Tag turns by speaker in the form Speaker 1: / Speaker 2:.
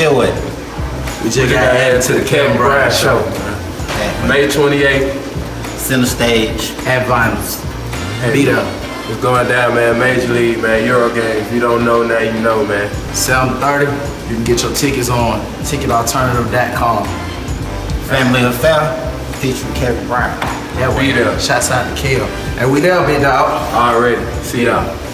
Speaker 1: Still with.
Speaker 2: We just got added to the Kevin Bryant show. May 28th.
Speaker 1: Center stage.
Speaker 3: At Vinyls. Be there.
Speaker 2: It's going down, man. Major League, man. Euro game. If you don't know now, you know, man.
Speaker 3: 7:30. You can get your tickets on ticketalternative.com.
Speaker 1: Family Affair featuring Kevin Bryant.
Speaker 3: Yeah,
Speaker 2: Be there.
Speaker 3: Shouts out to Kel. And we there, big dog.
Speaker 2: Already. See y'all.